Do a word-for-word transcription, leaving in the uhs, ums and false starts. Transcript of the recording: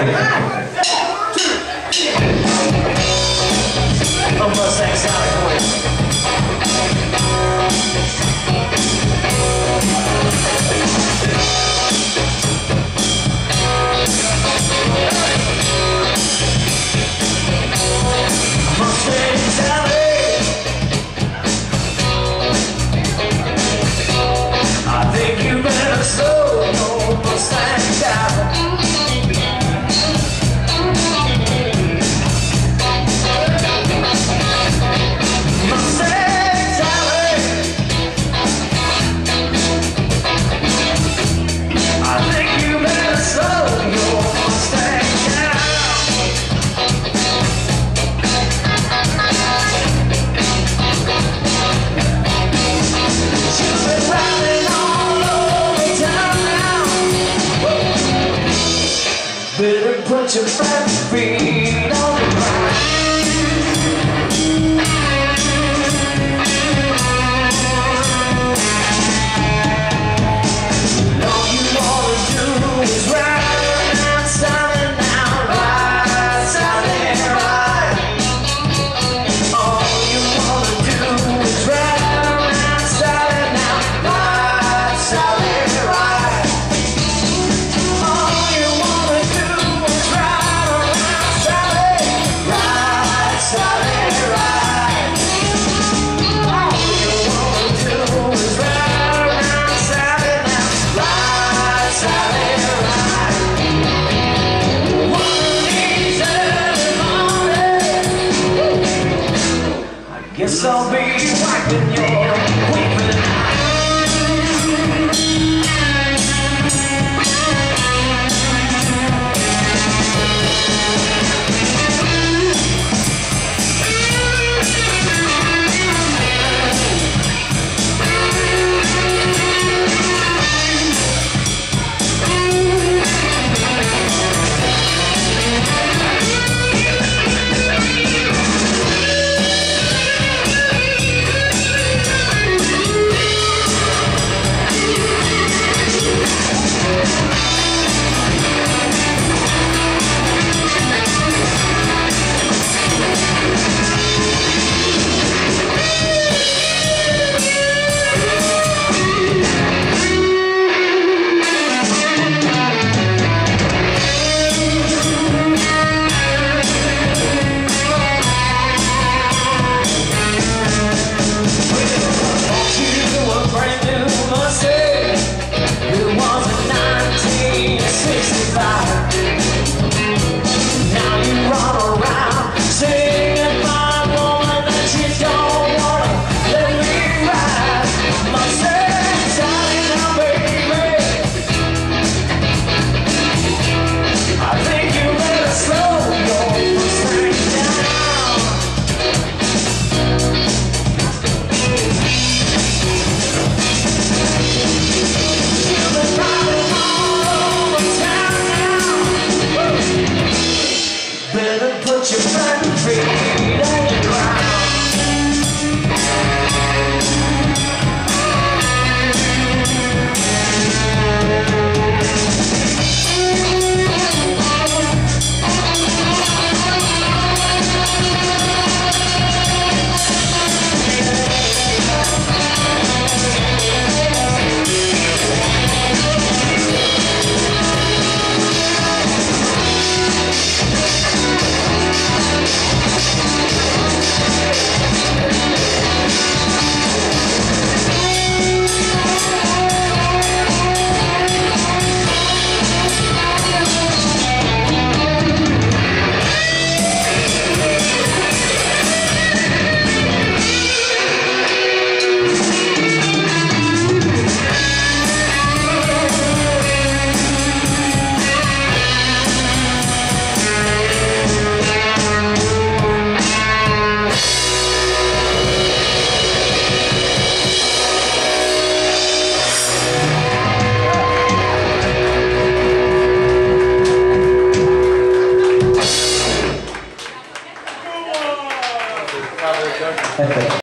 A Mustang Sonic voice. Mustang Sonic. I think you better slow your Mustang down. Better put your front feet on the ground. All you wanna do is ride around, solid now, ride, solid, ride. All you wanna do is ride around, solid now, ride, solid, ride. Guess I'll be wiping your weeping put your front feet